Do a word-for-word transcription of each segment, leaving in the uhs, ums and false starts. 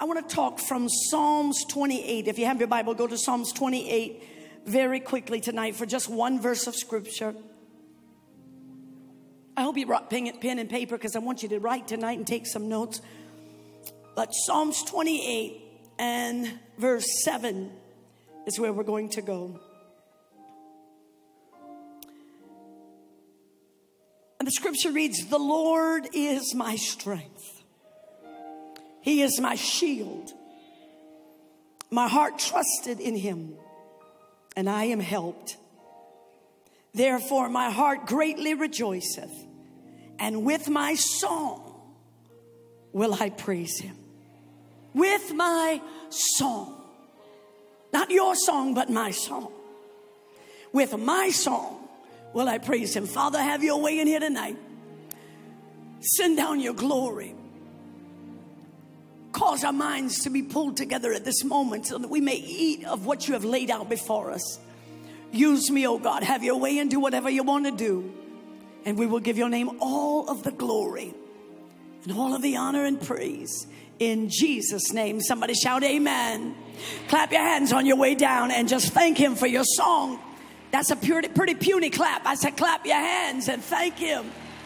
I want to talk from Psalms twenty-eight. If you have your Bible, go to Psalms twenty-eight very quickly tonight for just one verse of scripture. I hope you brought pen, pen and paper because I want you to write tonight and take some notes. But Psalms twenty-eight and verse seven is where we're going to go. And the scripture reads, "The Lord is my strength. He is my shield. My heart trusted in him, and I am helped. Therefore my heart greatly rejoiceth, and with my song will I praise him." With my song. Not your song, but my song. With my song will I praise him. Father, have your way in here tonight. Send down your glory. Cause our minds to be pulled together at this moment so that we may eat of what you have laid out before us. Use me, oh God. Have your way and do whatever you want to do. And we will give your name all of the glory and all of the honor and praise. In Jesus' name. Somebody shout amen. Clap your hands on your way down and just thank him for your song. That's a pretty, pretty puny clap. I said clap your hands and thank him.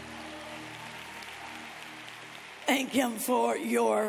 Thank him for your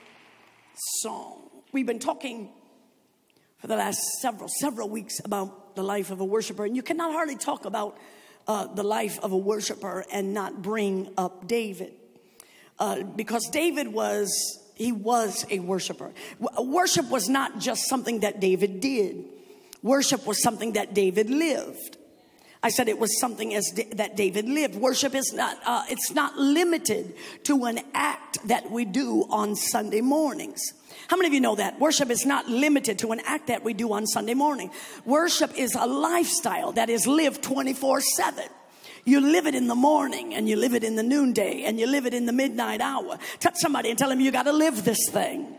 song. We've been talking for the last several, several weeks about the life of a worshiper. And you cannot hardly talk about uh, the life of a worshiper and not bring up David. Uh, because David was, he was a worshiper. Worship was not just something that David did. Worship was something that David lived. I said it was something as that David lived. Worship is not, uh, it's not limited to an act that we do on Sunday mornings. How many of you know that? Worship is not limited to an act that we do on Sunday morning. Worship is a lifestyle that is lived twenty-four seven. You live it in the morning, and you live it in the noonday, and you live it in the midnight hour. Touch somebody and tell them you got to live this thing.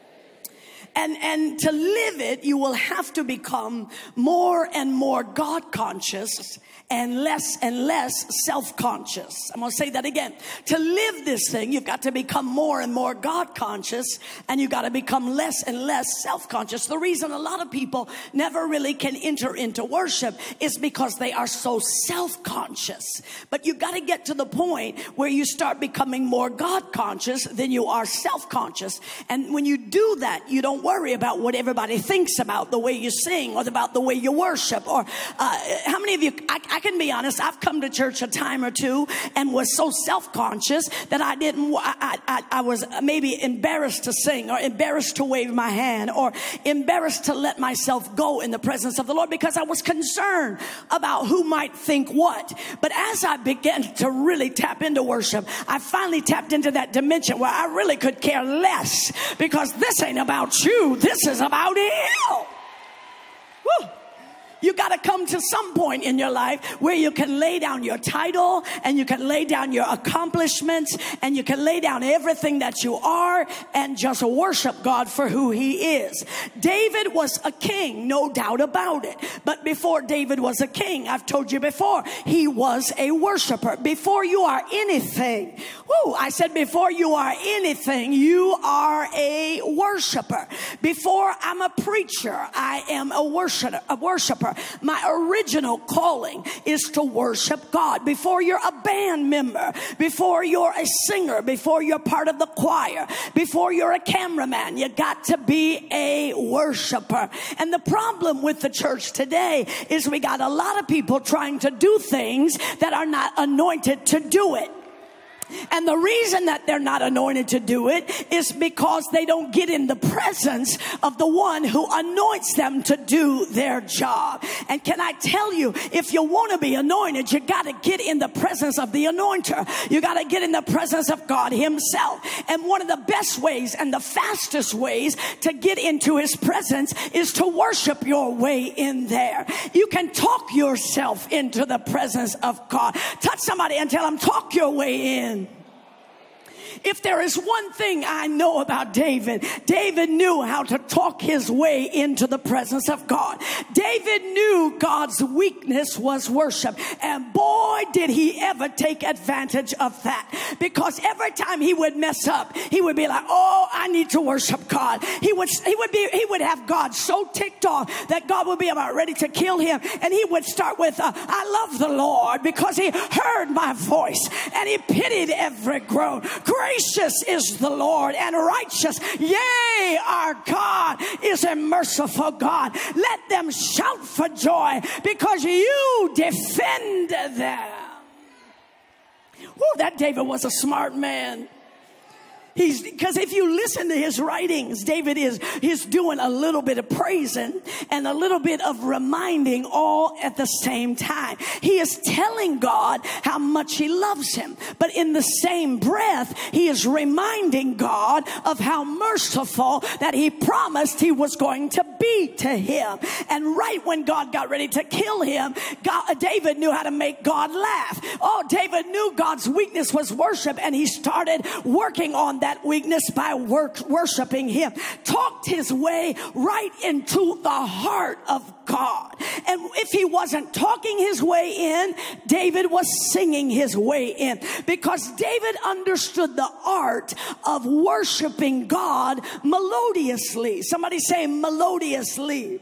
And, and to live it, you will have to become more and more God conscious and less and less self-conscious. I'm going to say that again. To live this thing, you've got to become more and more God conscious, and you've got to become less and less self-conscious. The reason a lot of people never really can enter into worship is because they are so self-conscious. But you've got to get to the point where you start becoming more God conscious than you are self-conscious. And when you do that, you don't worry about what everybody thinks about the way you sing or about the way you worship. Or uh, how many of you, I, I can be honest, I've come to church a time or two and was so self-conscious that I didn't, I, I, I was maybe embarrassed to sing or embarrassed to wave my hand or embarrassed to let myself go in the presence of the Lord because I was concerned about who might think what. But as I began to really tap into worship, I finally tapped into that dimension where I really could care less because this ain't about you. This is about him. Woo. You got to come to some point in your life where you can lay down your title and you can lay down your accomplishments and you can lay down everything that you are and just worship God for who he is. David was a king, no doubt about it. But before David was a king, I've told you before, he was a worshiper. Before you are anything, whoo, I said before you are anything, you are a worshiper. Before I'm a preacher, I am a worshiper. A worshiper. My original calling is to worship God. Before you're a band member, before you're a singer, before you're part of the choir, before you're a cameraman, you got to be a worshiper. And the problem with the church today is we got a lot of people trying to do things that are not anointed to do it. And the reason that they're not anointed to do it is because they don't get in the presence of the one who anoints them to do their job. And can I tell you, if you want to be anointed, you got to get in the presence of the anointer. You got to get in the presence of God himself. And one of the best ways and the fastest ways to get into his presence is to worship your way in there. You can talk yourself into the presence of God. Touch somebody and tell them, talk your way in. If there is one thing I know about David, David knew how to talk his way into the presence of God. David knew God's weakness was worship. And boy, did he ever take advantage of that. Because every time he would mess up, he would be like, oh, I need to worship God. He would, he would be, he would have God so ticked off that God would be about ready to kill him. And he would start with, uh, I love the Lord because he heard my voice and he pitied every groan. Gracious is the Lord and righteous. Yea, our God is a merciful God. Let them shout for joy because you defend them. Woo, that David was a smart man. He's, because if you listen to his writings, David is he's doing a little bit of praising and a little bit of reminding all at the same time. He is telling God how much he loves him. But in the same breath, he is reminding God of how merciful that he promised he was going to be to him. And right when God got ready to kill him, God, David knew how to make God laugh. Oh, David knew God's weakness was worship, and he started working on that weakness by work, worshiping him. Talked his way right into the heart of God. And if he wasn't talking his way in, David was singing his way in, because David understood the art of worshiping God melodiously. Somebody say melodiously.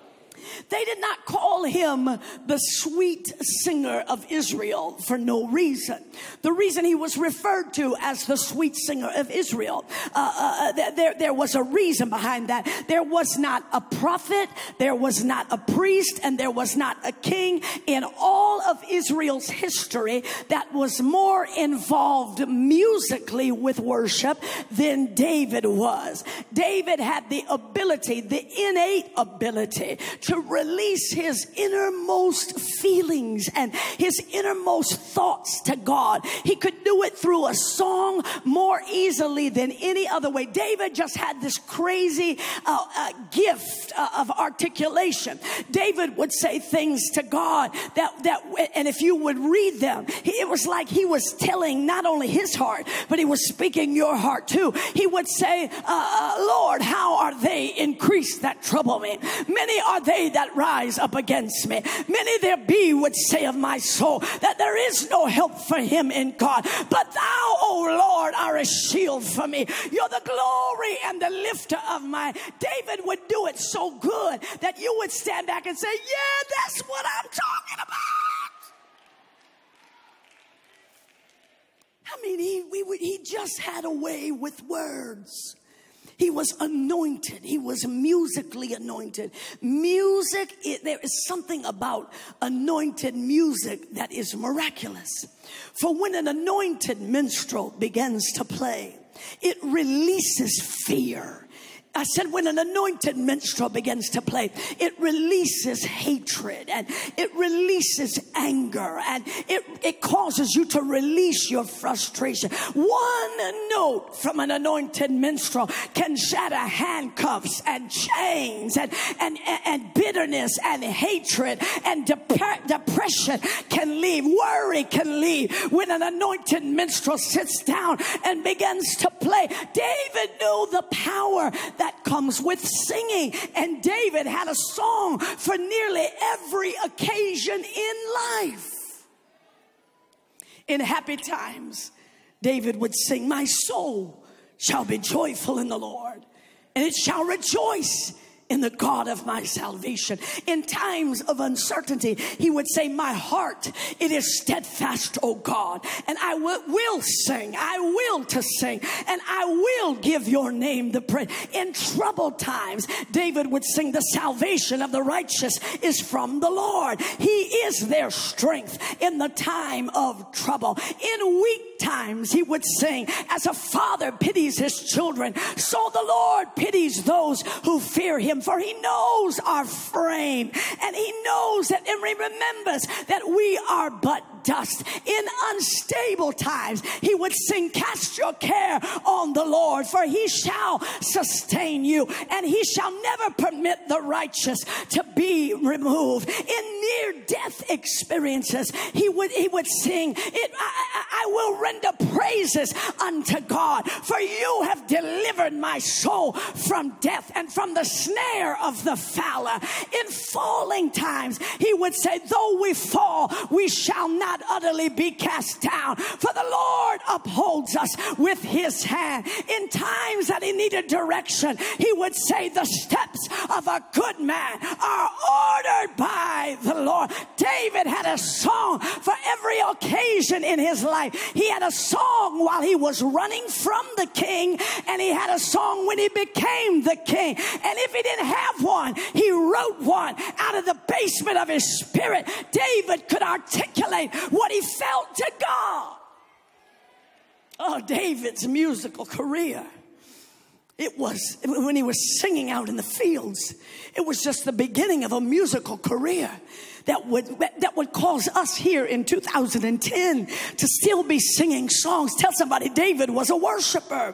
They did not call him the sweet singer of Israel for no reason. The reason he was referred to as the sweet singer of Israel, uh, uh, there, there was a reason behind that. There was not a prophet, there was not a priest, and there was not a king in all of Israel's history that was more involved musically with worship than David was. David had the ability, the innate ability to release his innermost feelings and his innermost thoughts to God. He could do it through a song more easily than any other way. David just had this crazy uh, uh, gift uh, of articulation. David would say things to God that, that, and if you would read them, he, it was like he was telling not only his heart, but he was speaking your heart too. He would say, uh, uh, Lord, how are they increased that trouble me? Many are they that rise up against me. Many there be would say of my soul that there is no help for him in God. But thou, O Lord, are a shield for me. You're the glory and the lifter of my. David would do it so good that you would stand back and say, yeah, that's what I'm talking about. I mean, he, we, he just had a way with words. He was anointed. He was musically anointed. Music, it, there is something about anointed music that is miraculous. For when an anointed minstrel begins to play, it releases fear. I said when an anointed minstrel begins to play, it releases hatred and it releases anger and it, it causes you to release your frustration. One note from an anointed minstrel can shatter handcuffs and chains and, and, and bitterness and hatred and dep- depression can leave. Worry can leave when an anointed minstrel sits down and begins to play. David knew the power that comes with singing, and David had a song for nearly every occasion in life. In happy times, David would sing, my soul shall be joyful in the Lord, and it shall rejoice in the God of my salvation. In times of uncertainty, he would say, my heart, it is steadfast, O God, and I will, will sing, I will to sing, and I will give your name the praise. In troubled times, David would sing, the salvation of the righteous is from the Lord. He is their strength in the time of trouble. In weak times, he would sing, as a father pities his children, so the Lord pities those who fear him. For he knows our frame, and he knows that, and remembers that we are but dust. In unstable times, he would sing, cast your care on the Lord, for he shall sustain you, and he shall never permit the righteous to be removed. In near-death experiences, he would, he would sing, it, I, I will render praises unto God, for you have delivered my soul from death and from the snare of the fowler. In falling times, he would say, though we fall, we shall not utterly be cast down, for the Lord upholds us with his hand. In times that he needed direction, he would say, the steps of a good man are ordered by the Lord. David had a song for every occasion in his life. He had a song while he was running from the king, and he had a song when he became the king. And if he didn't have one, he wrote one out of the basement of his spirit. David could articulate what he felt to God. Oh, David's musical career. It was, when he was singing out in the fields, it was just the beginning of a musical career that would, that would cause us here in two thousand ten to still be singing songs. Tell somebody, David was a worshiper.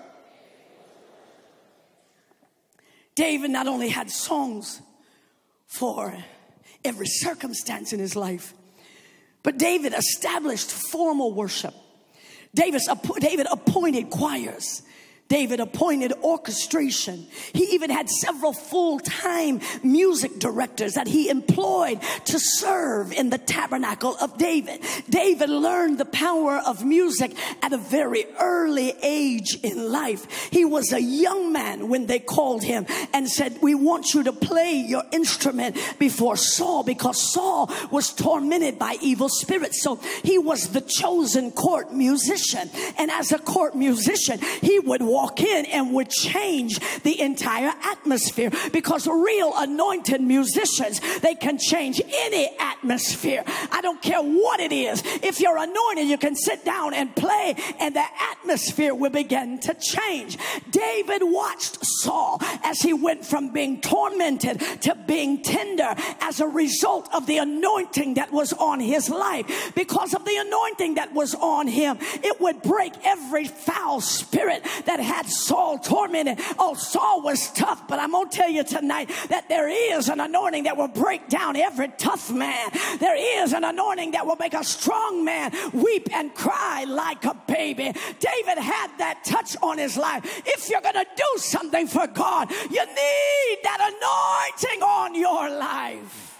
David not only had songs for every circumstance in his life, but David established formal worship. David, David appointed choirs. David appointed orchestration. He even had several full-time music directors that he employed to serve in the tabernacle of David. David learned the power of music at a very early age in life. He was a young man when they called him and said, we want you to play your instrument before Saul, because Saul was tormented by evil spirits. So he was the chosen court musician. And as a court musician, he would walk in and would change the entire atmosphere, because real anointed musicians, they can change any atmosphere. I don't care what it is. If you're anointed, you can sit down and play and the atmosphere will begin to change. David watched Saul as he went from being tormented to being tender as a result of the anointing that was on his life. Because of the anointing that was on him, it would break every foul spirit that had Saul tormented. Oh, Saul was tough, but I'm going to tell you tonight that there is an anointing that will break down every tough man. There is an anointing that will make a strong man weep and cry like a baby. David had that touch on his life. If you're going to do something for God, you need that anointing on your life.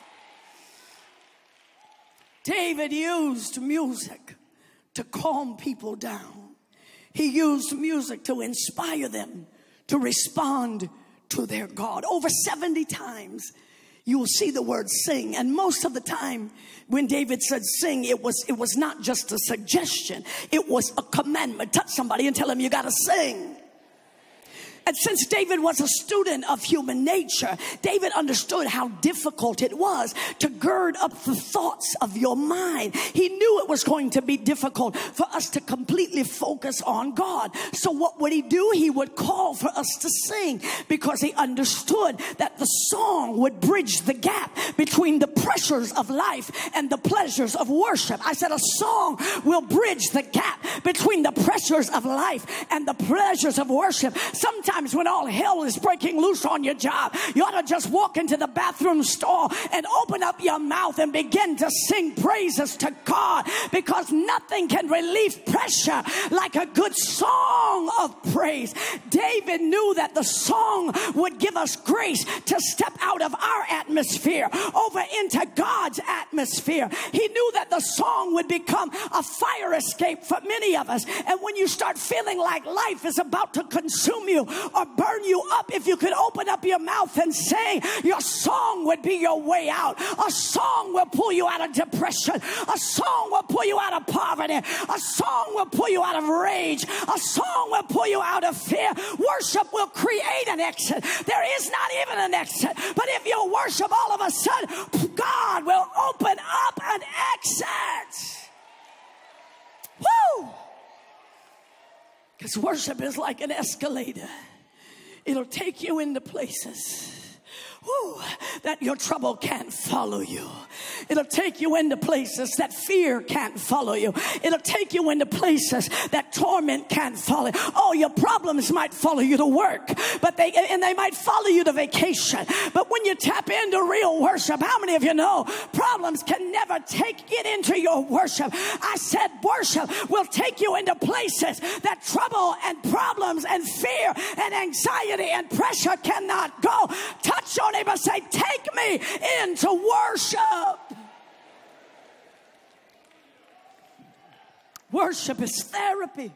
David used music to calm people down. He used music to inspire them to respond to their God. Over seventy times you will see the word sing. And most of the time when David said sing, it was, it was not just a suggestion. It was a commandment. Touch somebody and tell them you got to sing. And since David was a student of human nature, David understood how difficult it was to gird up the thoughts of your mind. He knew it was going to be difficult for us to completely focus on God. So what would he do? He would call for us to sing, because he understood that the song would bridge the gap between the pressures of life and the pleasures of worship. I said a song will bridge the gap between the pressures of life and the pleasures of worship. Sometimes when all hell is breaking loose on your job, you ought to just walk into the bathroom stall and open up your mouth and begin to sing praises to God, because nothing can relieve pressure like a good song of praise. David knew that the song would give us grace to step out of our atmosphere over into God's atmosphere. He knew that the song would become a fire escape for many of us. And when you start feeling like life is about to consume you or burn you up, if you could open up your mouth and sing, your song would be your way out. A song will pull you out of depression. A song will pull you out of poverty. A song will pull you out of rage. A song will pull you out of fear. Worship will create an exit. There is not even an exit. But if you worship, all of a sudden, God will open up an exit. Woo! Because worship is like an escalator. It'll take you into places Whew, that your trouble can't follow you. It'll take you into places that fear can't follow you. It'll take you into places that torment can't follow. Oh, your problems might follow you to work, but they and they might follow you to vacation. But when you tap into real worship, how many of you know problems can never take it into your worship? I said worship will take you into places that trouble and problems and fear and anxiety and pressure cannot go. Touch your neighbor, say, take me into worship. Worship is therapy.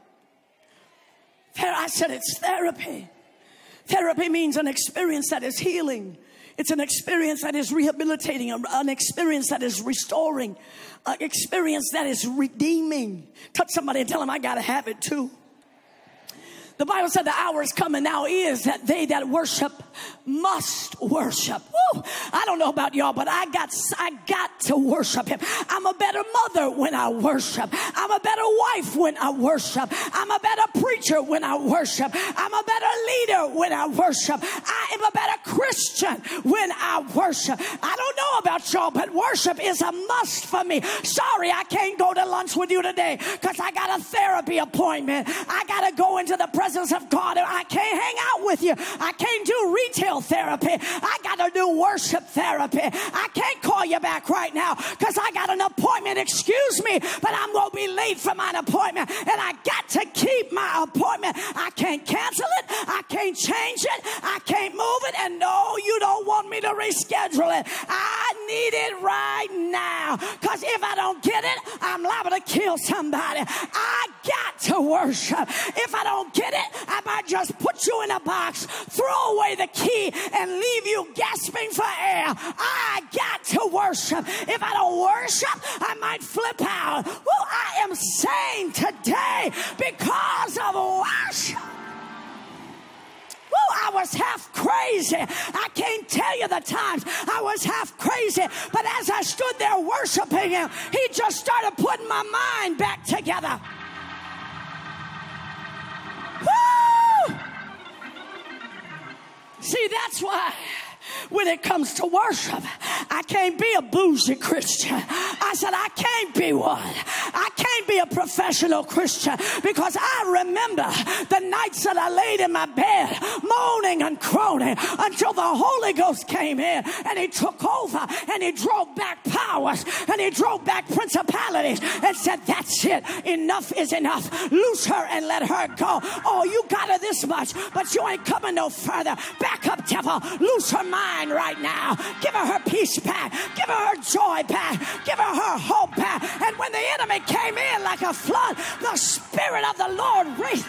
I said it's therapy. Therapy means an experience that is healing. It's an experience that is rehabilitating, an experience that is restoring, an experience that is redeeming. Touch somebody and tell them, I got to have it too. The Bible said the hour is coming now is that they that worship must worship. Woo! I don't know about y'all, but I got I got to worship him. I'm a better mother when I worship. I'm a better wife when I worship. I'm a better preacher when I worship. I'm a better leader when I worship. I am a better Christian when I worship. I don't know about y'all, but worship is a must for me. Sorry, I can't go to lunch with you today because I got a therapy appointment. I got to go into the presence of God. I can't hang out with you. I can't do retail therapy. I got to do worship therapy. I can't call you back right now because I got an appointment. Excuse me, but I'm going to be late for my appointment and I got to keep my appointment. I can't cancel it. I can't change it. I can't move it. And no, you don't want me to reschedule it. I need it right now because if I don't get it, I'm liable to kill somebody. I got to worship. If I don't get it, I might just put you in a box, throw away the key, and leave you gasping for air. I got to worship. If I don't worship, I might flip out. Well, I am saying today, because of worship, well, I was half crazy. I can't tell you the times I was half crazy, but as I stood there worshiping him, he just started putting my mind back together. Woo! See, that's why when it comes to worship, I can't be a bougie Christian. I said, I can't be one. I can't be a professional Christian because I remember the nights that I laid in my bed moaning and groaning until the Holy Ghost came in and he took over and he drove back powers and he drove back principalities and said, that's it. Enough is enough. Loose her and let her go. Oh, you got her this much, but you ain't coming no further. Back up, devil. Loose her mind right now. Give her her peace back. Give her her joy back. Give her her hope back. And when the enemy came in like a flood, the Spirit of the Lord raised.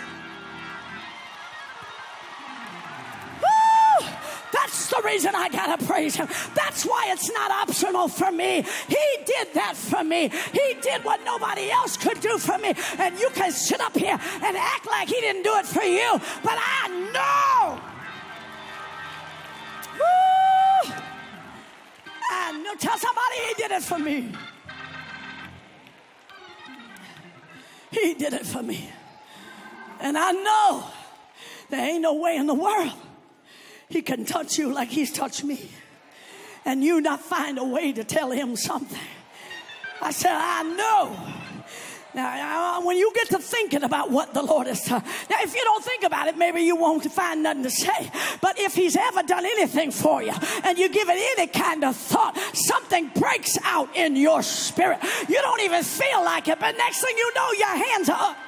Woo! That's the reason I gotta praise him. That's why it's not optional for me. He did that for me. He did what nobody else could do for me. And you can sit up here and act like he didn't do it for you. But I know. Woo! I know. Tell somebody he did it for me. He did it for me. And I know there ain't no way in the world he can touch you like he's touched me. And you not find a way to tell him something. I said, I know. Now, when you get to thinking about what the Lord has done, now if you don't think about it, maybe you won't find nothing to say. But if he's ever done anything for you and you give it any kind of thought, something breaks out in your spirit. You don't even feel like it, but next thing you know, your hands are up.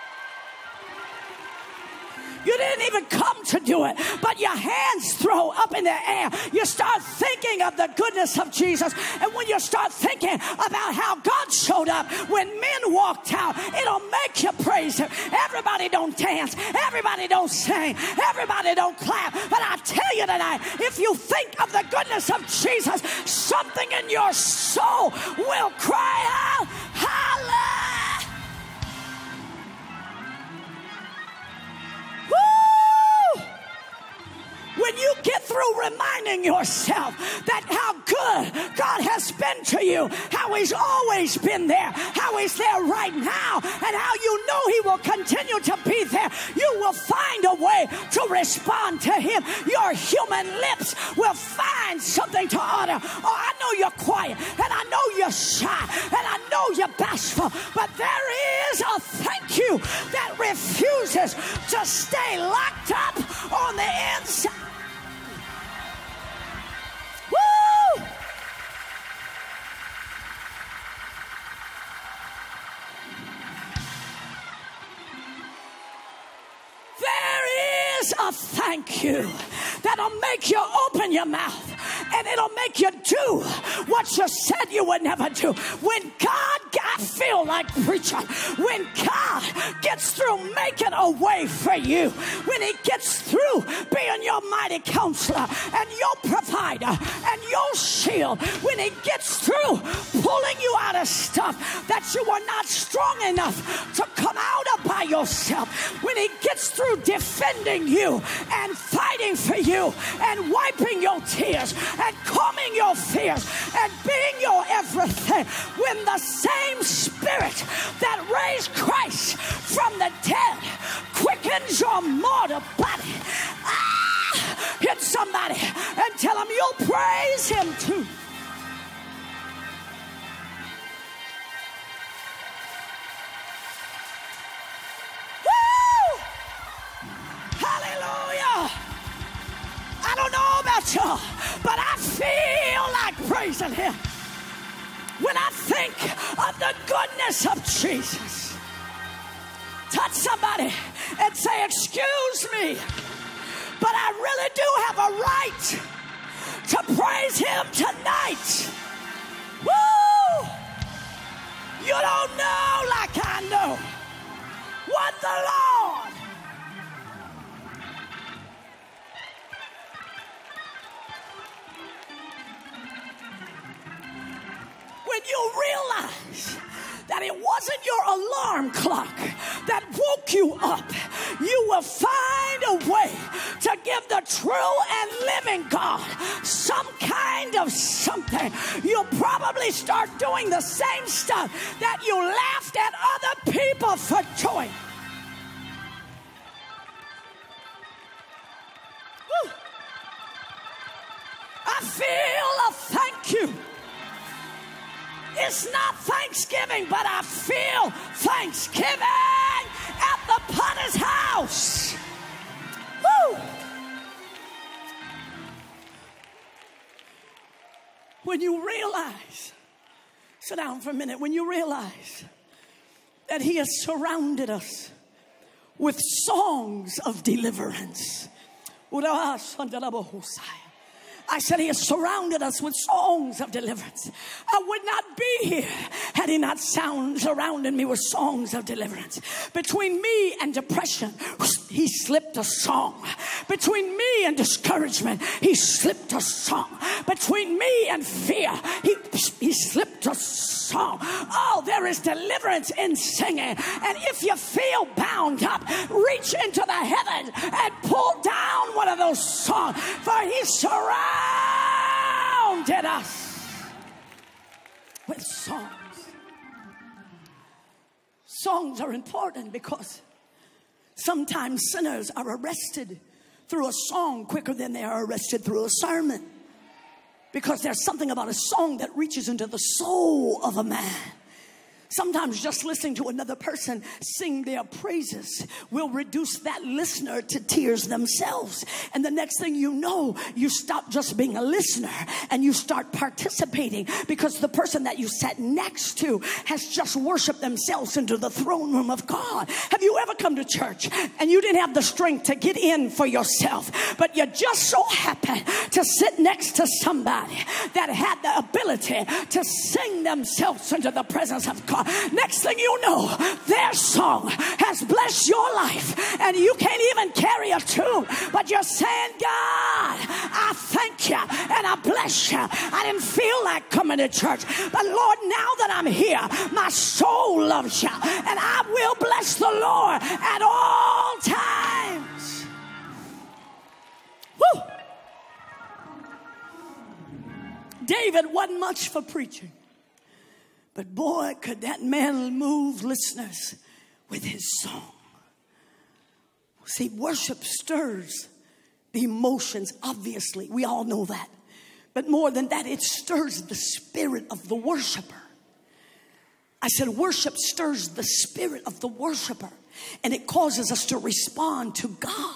You didn't even come to do it, but your hands throw up in the air. You start thinking of the goodness of Jesus. And when you start thinking about how God showed up when men walked out, it'll make you praise him. Everybody don't dance. Everybody don't sing. Everybody don't clap. But I tell you tonight, if you think of the goodness of Jesus, something in your soul will cry out, hallelujah. When you get through reminding yourself that how good God has been to you, how he's always been there, how he's there right now, and how you know he will continue to be there, you will find a way to respond to him. Your human lips will find something to utter. Oh, I know you're quiet, and I know you're shy, and I know you're bashful, but there is a thank you that refuses to stay locked up on the inside. Woo! There is a thank you that'll make you open your mouth, and it'll make you do what you said you would never do. When God, I feel like preaching, when God gets through making a way for you, when he gets through being your mighty counselor and your provider and your shield, when he gets through pulling you out of stuff that you were not strong enough to come out of by yourself, when he gets through defending you and fighting for you and wiping your tears and calming your fears and being your everything, when the same Spirit that raised Christ from the dead quickens your mortal body, ah, hit somebody and tell them you'll praise him too. Woo! Hallelujah! I don't know about you, but I feel like praising him when I think of the goodness of Jesus. Touch somebody and say, excuse me, but I really do have a right to praise him tonight. Woo! You don't know like I know what the Lord when you realize that it wasn't your alarm clock that woke you up, you will find a way to give the true and living God some kind of something. You'll probably start doing the same stuff that you laughed at other people for doing. Woo. I feel a thank you. It's not Thanksgiving, but I feel Thanksgiving at the Potter's house. Woo! When you realize, sit down for a minute, when you realize that he has surrounded us with songs of deliverance. I said he has surrounded us with songs of deliverance. I would not be here had he not sound surrounded me with songs of deliverance. Between me and depression, he slipped a song. Between me and discouragement, he slipped a song. Between me and fear, he, he slipped a song. Oh, there is deliverance in singing. And if you feel bound up, reach into the heavens and pull down one of those songs, for he surrounds surrounded us with songs. Songs are important because sometimes sinners are arrested through a song quicker than they are arrested through a sermon, because there's something about a song that reaches into the soul of a man. Sometimes just listening to another person sing their praises will reduce that listener to tears themselves. And the next thing you know, you stop just being a listener and you start participating, because the person that you sat next to has just worshiped themselves into the throne room of God. Have you ever come to church and you didn't have the strength to get in for yourself, but you just so happened to sit next to somebody that had the ability to sing themselves into the presence of God? Next thing you know, their song has blessed your life and you can't even carry a tune, but you're saying, God, I thank you and I bless you. I didn't feel like coming to church, but Lord, now that I'm here, my soul loves you, and I will bless the Lord at all times. Woo! David wasn't much for preaching. But boy, could that man move listeners with his song. See, worship stirs the emotions, obviously. We all know that. But more than that, it stirs the spirit of the worshiper. I said worship stirs the spirit of the worshiper. And it causes us to respond to God.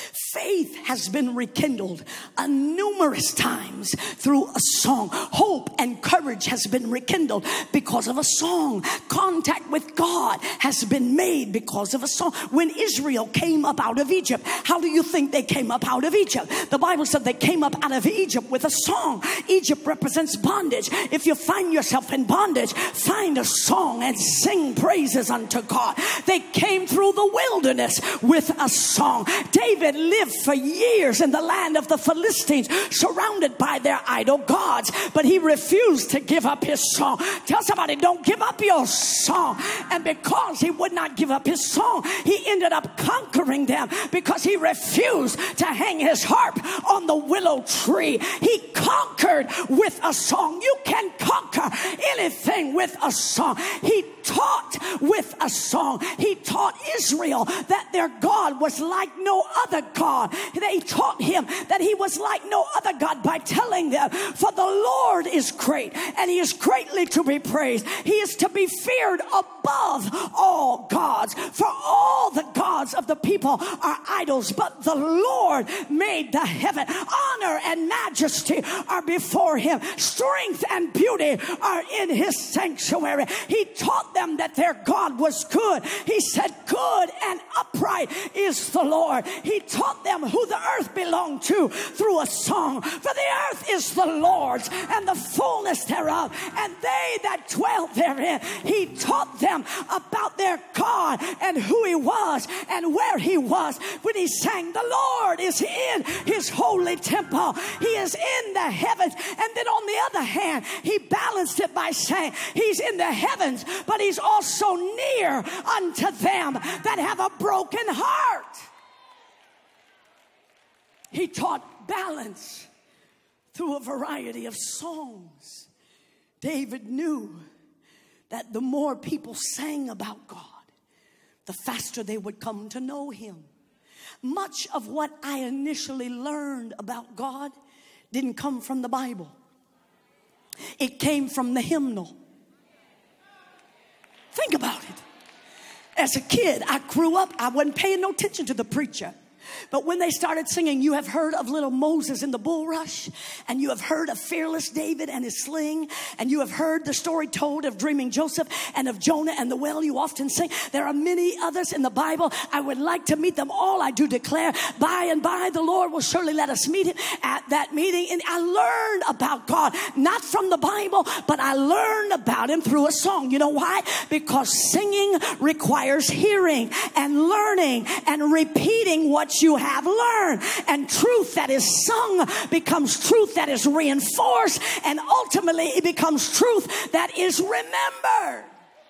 Faith has been rekindled uh, numerous times through a song. Hope and courage has been rekindled because of a song. Contact with God has been made because of a song. When Israel came up out of Egypt, how do you think they came up out of Egypt? The Bible said they came up out of Egypt with a song. Egypt represents bondage. If you find yourself in bondage, find a song and sing praises unto God. They came through the wilderness with a song. David David lived for years in the land of the Philistines, surrounded by their idol gods, but he refused to give up his song. Tell somebody, don't give up your song. And because he would not give up his song, he ended up conquering them because he refused to hang his harp on the willow tree. He conquered with a song. You can conquer anything with a song. He taught with a song. He taught Israel that their God was like no other God. They taught him that he was like no other God by telling them, for the Lord is great and he is greatly to be praised. He is to be feared above all gods, for all the gods of the people are idols, but the Lord made the heaven. Honor and majesty are before him. Strength and beauty are in his sanctuary. He taught them that their God was good. He said, good and upright is the Lord. He taught them who the earth belonged to through a song. For the earth is the Lord's and the fullness thereof, and they that dwell therein. He taught them about their God and who he was and where he was. When he sang, the Lord is in his holy temple. He is in the heavens. And then on the other hand, he balanced it by saying he's in the heavens, but he's also near unto them that have a broken heart. He taught balance through a variety of songs. David knew that the more people sang about God, the faster they would come to know him. Much of what I initially learned about God didn't come from the Bible. It came from the hymnal. Think about it. As a kid, I grew up, I wasn't paying no attention to the preacher. But when they started singing, you have heard of little Moses in the bulrush, and you have heard of fearless David and his sling, and you have heard the story told of dreaming Joseph and of Jonah and the well, you often sing. There are many others in the Bible. I would like to meet them all. I do declare by and by the Lord will surely let us meet him at that meeting. And I learned about God, not from the Bible, but I learned about him through a song. You know why? Because singing requires hearing and learning and repeating what you have learned, and truth that is sung becomes truth that is reinforced, and ultimately it becomes truth that is remembered.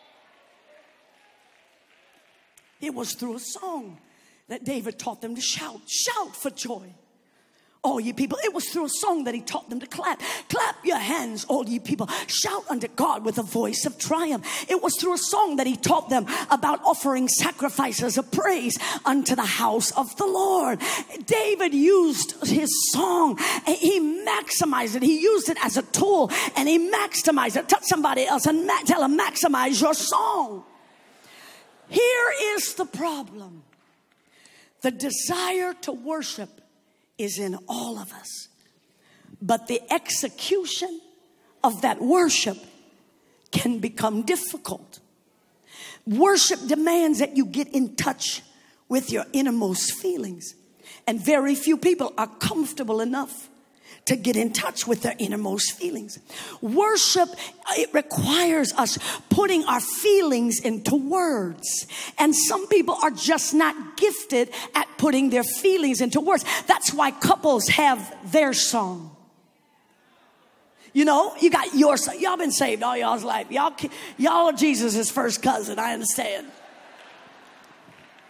It was through a song that David taught them to shout. Shout for joy, all ye people. It was through a song that he taught them to clap. Clap your hands, all ye people. Shout unto God with a voice of triumph. It was through a song that he taught them about offering sacrifices of praise unto the house of the Lord. David used his song. He maximized it. He used it as a tool, and he maximized it. Touch somebody else and ma- tell them, maximize your song. Here is the problem. The desire to worship is in all of us, but the execution of that worship can become difficult. Worship demands that you get in touch with your innermost feelings, and very few people are comfortable enough to get in touch with their innermost feelings. Worship, it requires us putting our feelings into words. And some people are just not gifted at putting their feelings into words. That's why couples have their song. You know, you got your song. Y'all been saved all y'all's life. Y'all, y'all are Jesus' first cousin, I understand.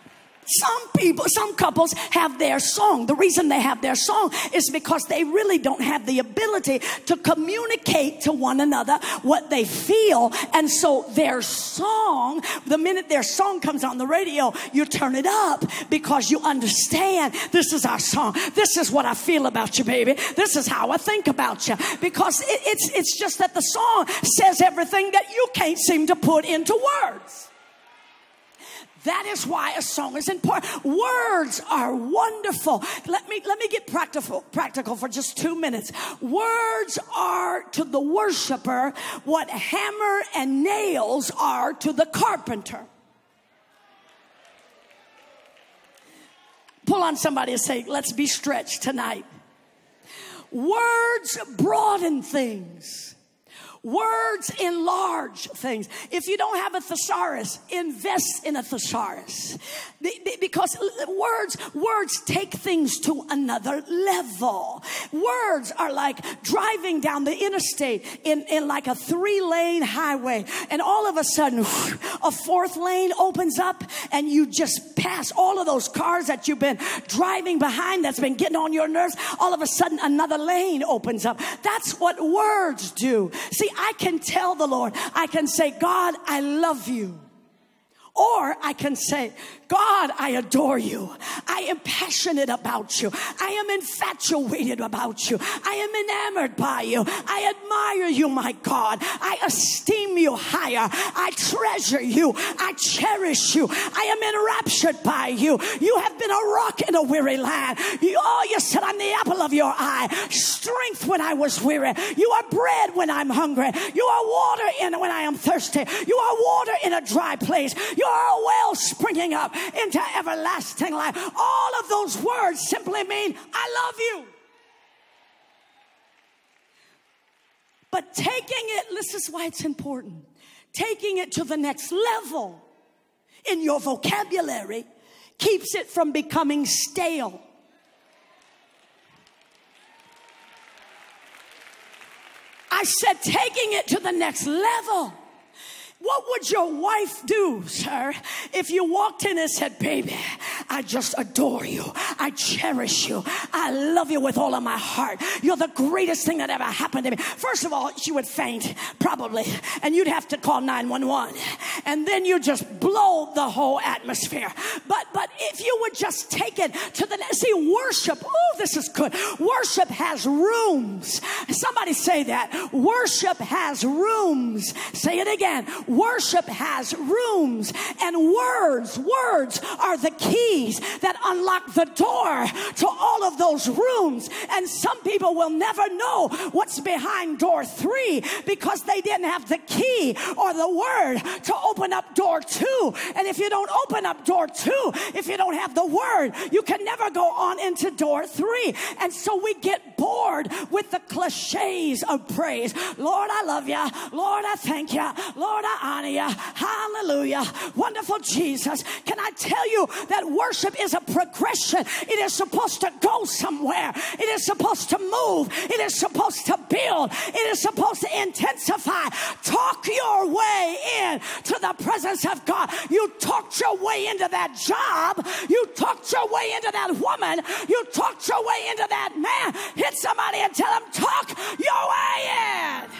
Some people, some couples have their song. The reason they have their song is because they really don't have the ability to communicate to one another what they feel. And so their song, the minute their song comes on the radio, you turn it up because you understand this is our song. This is what I feel about you, baby. This is how I think about you. Because it, it's, it's just that the song says everything that you can't seem to put into words. That is why a song is important. Words are wonderful. Let me, let me get practical, practical for just two minutes. Words are to the worshiper what hammer and nails are to the carpenter. Pull on somebody and say, let's be stretched tonight. Words broaden things. Words enlarge things. If you don't have a thesaurus, invest in a thesaurus. Because words, words take things to another level. Words are like driving down the interstate in, in like a three-lane highway. And all of a sudden, a fourth lane opens up and you just pass all of those cars that you've been driving behind that's been getting on your nerves. All of a sudden, another lane opens up. That's what words do. See, I can tell the Lord, I can say, God, I love you. Or I can say, God, I adore you. I am passionate about you. I am infatuated about you. I am enamored by you. I admire you, my God. I esteem you higher. I treasure you. I cherish you. I am enraptured by you. You have been a rock in a weary land. You, oh, you said I'm the apple of your eye. Strength when I was weary. You are bread when I'm hungry. You are water in when I am thirsty. You are water in a dry place. You are a well springing up into everlasting life. All of those words simply mean, I love you. But taking it, this is why it's important, taking it to the next level in your vocabulary keeps it from becoming stale. I said taking it to the next level. What would your wife do, sir, if you walked in and said, baby, I just adore you. I cherish you. I love you with all of my heart. You're the greatest thing that ever happened to me. First of all, she would faint, probably, and you'd have to call nine one one. And then you just blow the whole atmosphere. But but if you would just take it to the, see, worship, oh, this is good. Worship has rooms. Somebody say that. Worship has rooms. Say it again. Worship has rooms, and words, words are the keys that unlock the door to all of those rooms. And some people will never know what's behind door three because they didn't have the key or the word to open up door two. And if you don't open up door two, if you don't have the word, you can never go on into door three. And so we get bored with the cliches of praise. Lord, I love you. Lord, I thank you. Lord, I honor you. Hallelujah. Wonderful Jesus. Can I tell you that worship is a progression? It is supposed to go somewhere. It is supposed to move. It is supposed to build. It is supposed to intensify. Talk your way in to the presence of God. You talked your way into that job. You talked your way into that woman. You talked your way into that man. Hit somebody and tell them, talk your way in.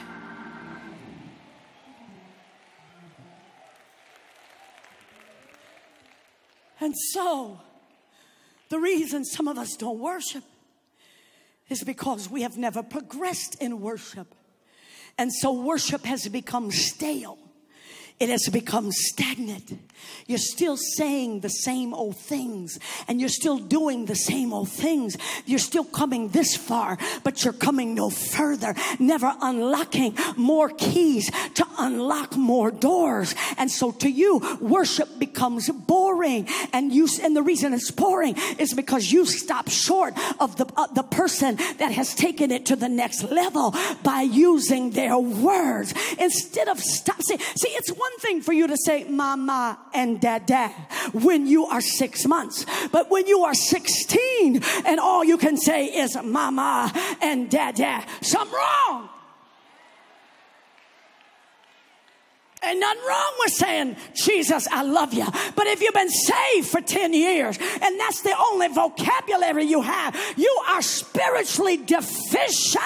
And so, the reason some of us don't worship is because we have never progressed in worship. And so worship has become stale. It has become stagnant. You're still saying the same old things, and you're still doing the same old things. You're still coming this far, but you're coming no further, never unlocking more keys to unlock more doors. And so to you, worship becomes boring. And you, and the reason it's boring is because you stop short of the, uh, the person that has taken it to the next level by using their words. Instead of stop, see, see, it's one thing for you to say mama and dada when you are six months. But when you are sixteen and all you can say is mama and dada, something wrong. Ain't nothing wrong with saying, Jesus, I love you. But if you've been saved for ten years and that's the only vocabulary you have, you are spiritually deficient.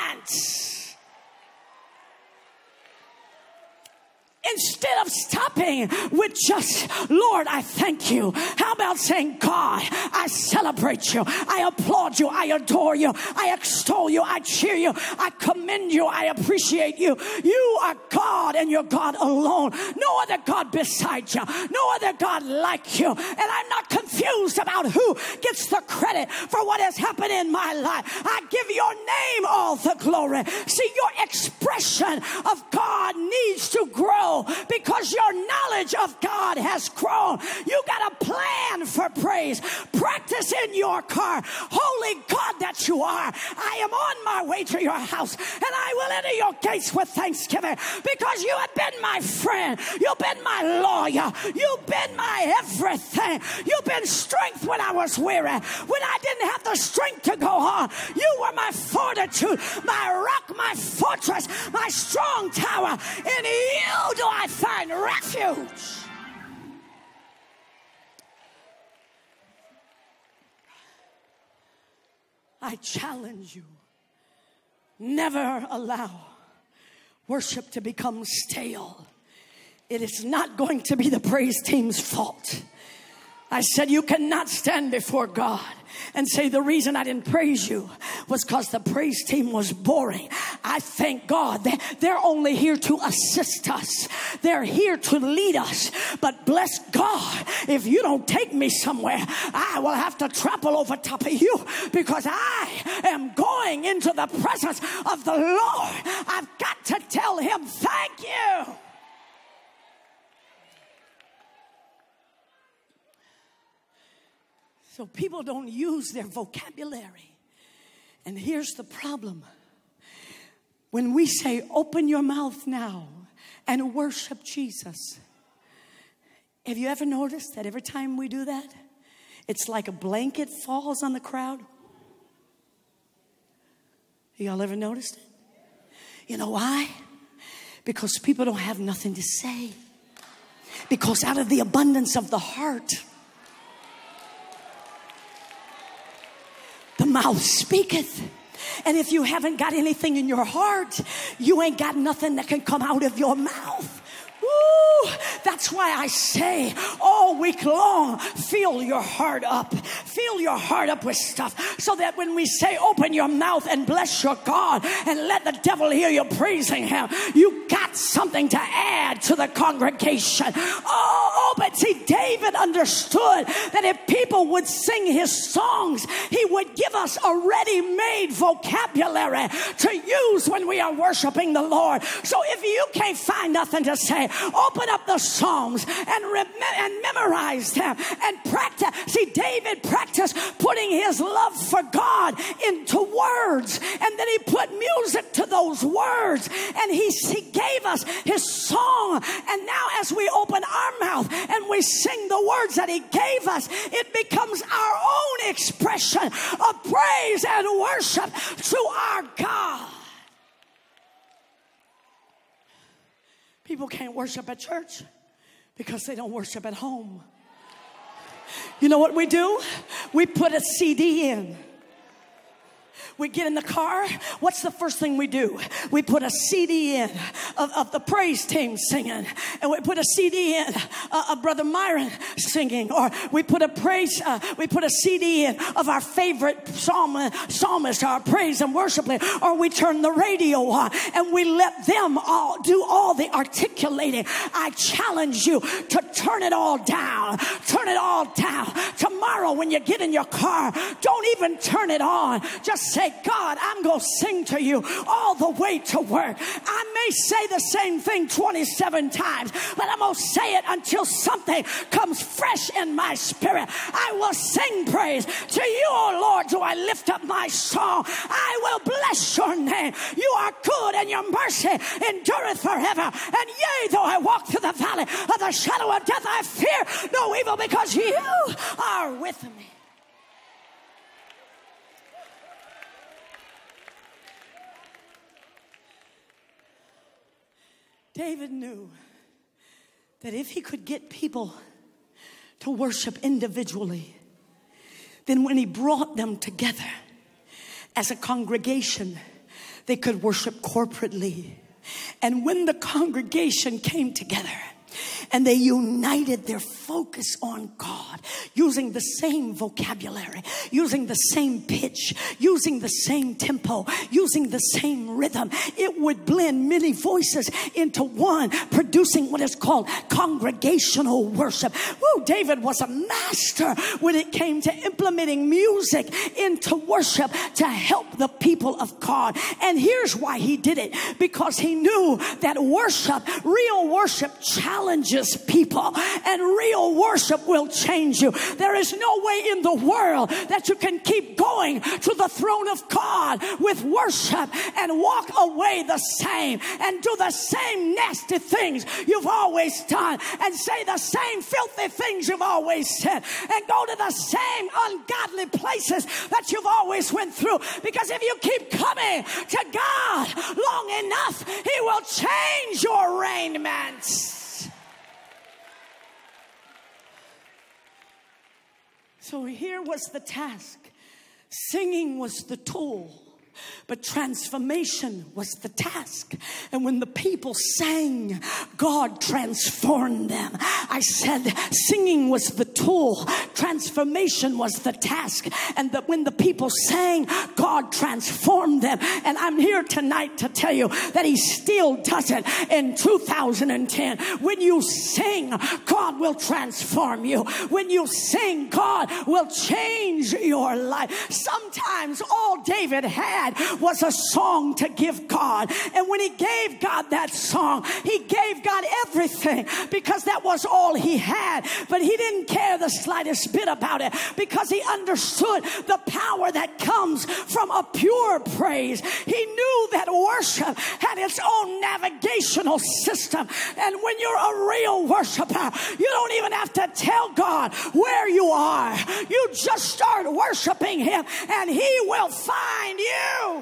Instead of stopping with just, Lord, I thank you. How about saying, God, I celebrate you. I applaud you. I adore you. I extol you. I cheer you. I commend you. I appreciate you. You are God and you're God alone. No other God beside you. No other God like you. And I'm not confused about who gets the credit for what has happened in my life. I give your name all the glory. See, your expression of God needs to grow, because your knowledge of God has grown. You got a plan for praise. Practice in your car. Holy God that you are, I am on my way to your house, and I will enter your gates with thanksgiving, because you have been my friend. You've been my lawyer. You've been my everything. You've been strength when I was weary, when I didn't have the strength to go on. You were my fortitude, my rock, my fortress, my strong tower. In you do I find refuge. I challenge you, never allow worship to become stale. It is not going to be the praise team's fault. I said you cannot stand before God and say the reason I didn't praise you was because the praise team was boring. I thank God that they're only here to assist us. They're here to lead us. But bless God, if you don't take me somewhere, I will have to trample over top of you, because I am going into the presence of the Lord. I've got to tell him thank you. So people don't use their vocabulary. And here's the problem. When we say, open your mouth now and worship Jesus, have you ever noticed that every time we do that, it's like a blanket falls on the crowd? Y'all ever noticed it? You know why? Because people don't have nothing to say. Because out of the abundance of the heart, the mouth speaketh. And if you haven't got anything in your heart, you ain't got nothing that can come out of your mouth. Woo! That's why I say all week long, fill your heart up. Fill your heart up with stuff, so that when we say open your mouth and bless your God and let the devil hear you praising him, you got something to add to the congregation. Oh, but see, David understood that if people would sing his songs, he would give us a ready-made vocabulary to use when we are worshiping the Lord. So if you can't find nothing to say, open up the Psalms and, rem- and memorize them and practice. See, David practiced putting his love for God into words, and then he put music to those words, and he, he gave us his song. And now as we open our mouth and we sing the words that he gave us, it becomes our own expression of praise and worship to our God. People can't worship at church because they don't worship at home. You know what we do? We put a C D in. We get in the car. What's the first thing we do? We put a C D in of, of the praise team singing. And we put a C D in uh, of Brother Myron singing. Or we put a praise, uh, we put a C D in of our favorite psalm, psalmist, our praise and worship leader. Or we turn the radio on and we let them all do all the articulating. I challenge you to turn it all down. Turn it all down. Tomorrow when you get in your car, don't even turn it on. Just say, God, I'm going to sing to you all the way to work. I may say the same thing twenty-seven times, but I'm going to say it until something comes fresh in my spirit. I will sing praise to you, O Lord. Do I lift up my song? I will bless your name. You are good and your mercy endureth forever. And yea, though I walk through the valley of the shadow of death, I fear no evil, because you are with me. David knew that if he could get people to worship individually, then when he brought them together as a congregation, they could worship corporately. And when the congregation came together and they united their focus on God, using the same vocabulary, using the same pitch, using the same tempo, using the same rhythm, it would blend many voices into one, producing what is called congregational worship. Woo, David was a master when it came to implementing music into worship to help the people of God. And here's why he did it: because he knew that worship, real worship, challenges people, and real worship will change you. There is no way in the world that you can keep going to the throne of God with worship and walk away the same and do the same nasty things you've always done and say the same filthy things you've always said and go to the same ungodly places that you've always went through. Because if you keep coming to God long enough, he will change your raiments. So here was the task. Singing was the tool, but transformation was the task. And when the people sang, God transformed them. I said singing was the tool, transformation was the task. And that when the people sang, God transformed them. And I'm here tonight to tell you that he still does it in two thousand ten. When you sing, God will transform you. When you sing, God will change your life. Sometimes all David had was a song to give God. And when he gave God that song, he gave God everything, because that was all he had. But he didn't care the slightest bit about it, because he understood the power that comes from a pure praise. He knew that worship had its own navigational system. And when you're a real worshiper, you don't even have to tell God where you are. You just start worshiping him and he will find you.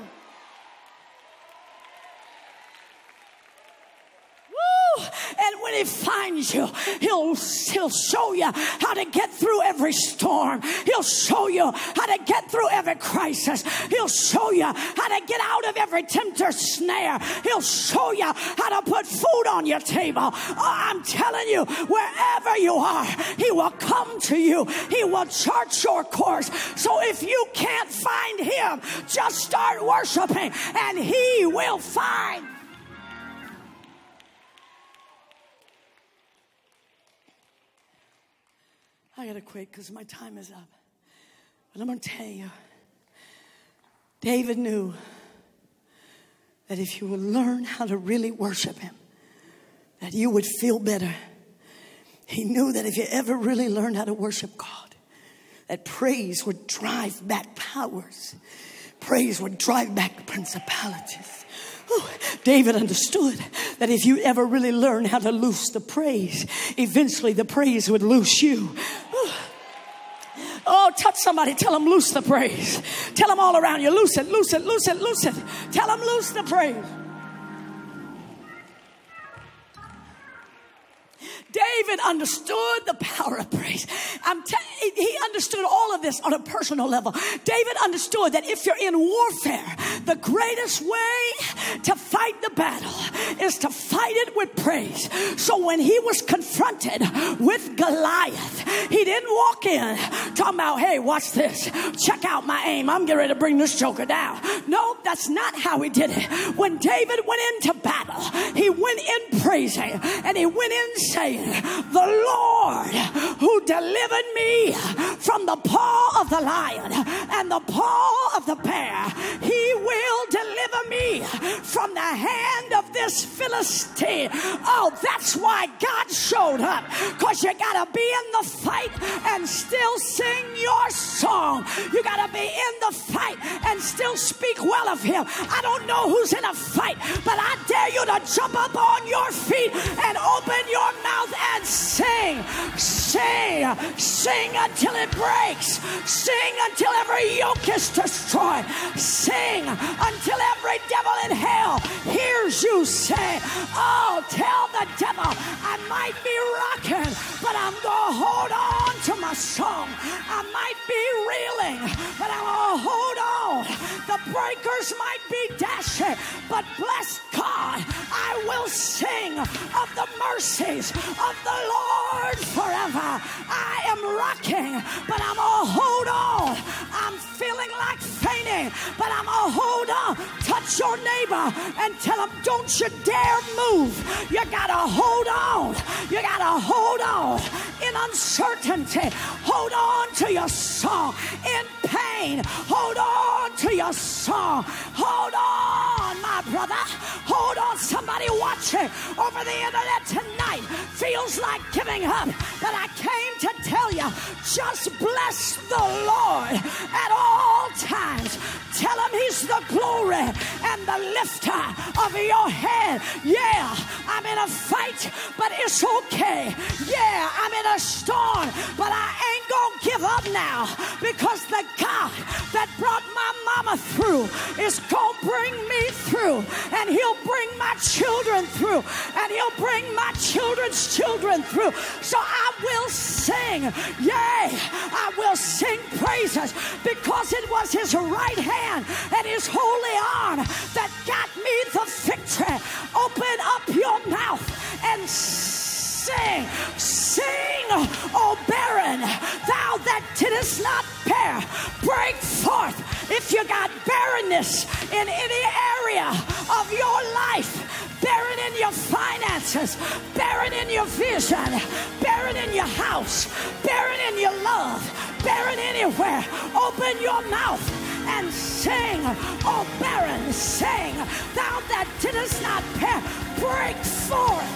And when he finds you, he'll, he'll show you how to get through every storm. He'll show you how to get through every crisis. He'll show you how to get out of every tempter's snare. He'll show you how to put food on your table. Oh, I'm telling you, wherever you are, he will come to you. He will chart your course. So if you can't find him, just start worshiping and he will find. I gotta quit because my time is up. But I'm gonna tell you, David knew that if you would learn how to really worship him, that you would feel better. He knew that if you ever really learned how to worship God, that praise would drive back powers. Praise would drive back principalities. Ooh, David understood that if you ever really learn how to loose the praise, eventually the praise would loose you. Ooh. Oh, touch somebody. Tell them loose the praise. Tell them all around you. Loose it, loose it, loose it, loose it. Tell them loose the praise. David understood the power of praise. I'm t- he understood all of this on a personal level. David understood that if you're in warfare, the greatest way to fight the battle is to fight it with praise. So when he was confronted with Goliath, he didn't walk in talking about, hey, watch this. Check out my aim. I'm getting ready to bring this joker down. No, that's not how he did it. When David went into battle, he went in praising and he went in saying, the Lord who delivered me from the paw of the lion and the paw of the bear, he will deliver me from the hand of this Philistine. Oh, that's why God showed up, because you gotta be in the fight and still sing your song. You gotta be in the fight and still speak well of him. I don't know who's in a fight, but I dare you to jump up on your feet and open your mouth and sing, sing, sing until it breaks, sing until every yoke is destroyed, sing until every devil in hell hears you say, oh, tell the devil I might be rocking, but I'm going to hold on to my song. I might be reeling, but I'm going to hold on. The breakers might be dashing, but bless God, I will sing of the mercies of the Lord forever. I am rocking, but I'm going to hold on. I'm feeling like fainting, but I'm going to hold on. Touch your neighbor and tell him, don't you dare move. You got to hold on. You got to hold on. In uncertainty, hold on to your song. In pain, hold on to your song. Hold on, my brother. Hold on. Somebody watching over the internet tonight feels like giving up, but I came to tell you, just bless the Lord at all times. Tell him he's the glory and the lifter of your head. Yeah, I'm in a fight, but it's okay. Yeah, I'm in a storm, but I ain't gonna give up now, because the God that brought my mama through is gonna bring me through, and he'll bring my children through, and he'll bring my children's children through. So I will sing, yea, I will sing praises, because it was his right hand and his holy arm that got me the victory. Open up your mouth and sing, sing, O barren, thou that didst not bear, break forth. If you got barrenness in any area of your life, barren in your finances, barren in your vision, barren in your house, barren in your love, barren anywhere, open your mouth and sing, oh barren, sing, thou that didst not bear, break forth,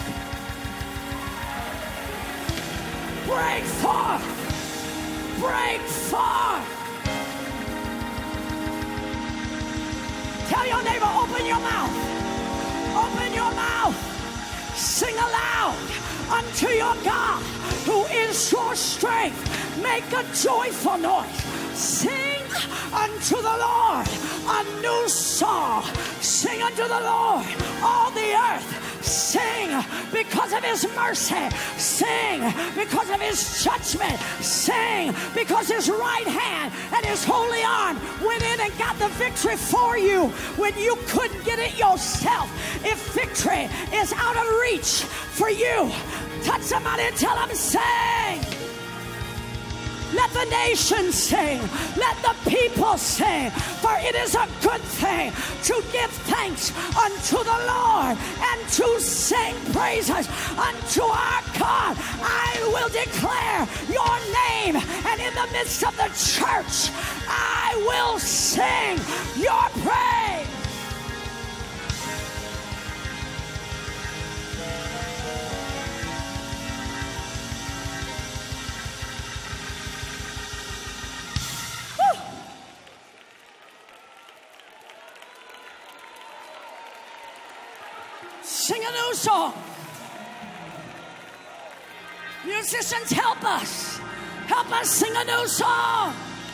break forth, break forth. Tell your neighbor, open your mouth, open your mouth, sing aloud unto your God, who is your strength. Make a joyful noise, sing unto the Lord a new song. Sing unto the Lord, all the earth. Sing because of his mercy. Sing because of his judgment. Sing because his right hand and his holy arm went in and got the victory for you when you couldn't get it yourself. If victory is out of reach for you, touch somebody and tell them, sing. Let the nations sing. Let the people sing. For it is a good thing to give thanks unto the Lord and to sing praises unto our God. I will declare your name, and in the midst of the church, I will sing your praise. Sing a new song. Musicians, help us. Help us sing a new song.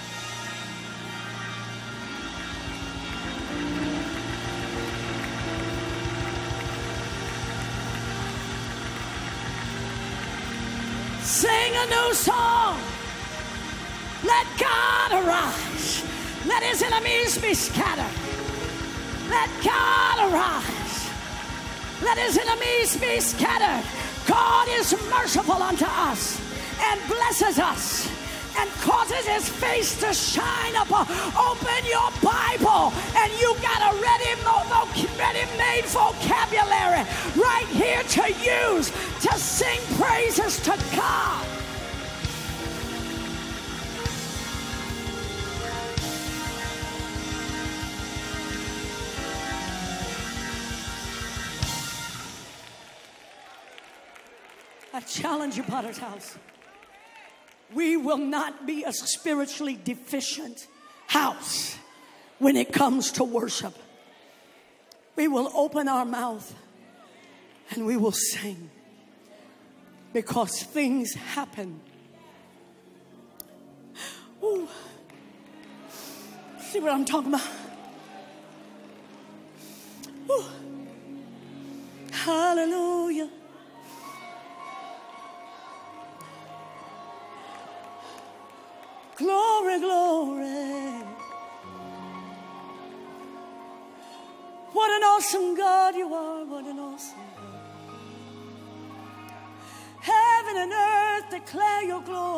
Sing a new song. Let God arise. Let his enemies be scattered. Let God arise. Let his enemies be scattered. God is merciful unto us and blesses us and causes his face to shine upon. Open your Bible and you got a ready, ready-made vocabulary right here to use to sing praises to God. I challenge you, Potter's House. We will not be a spiritually deficient house when it comes to worship. We will open our mouth and we will sing because things happen. Ooh. See what I'm talking about? Ooh. Hallelujah. Glory, glory. What an awesome God you are. What an awesome God. Heaven and earth declare your glory.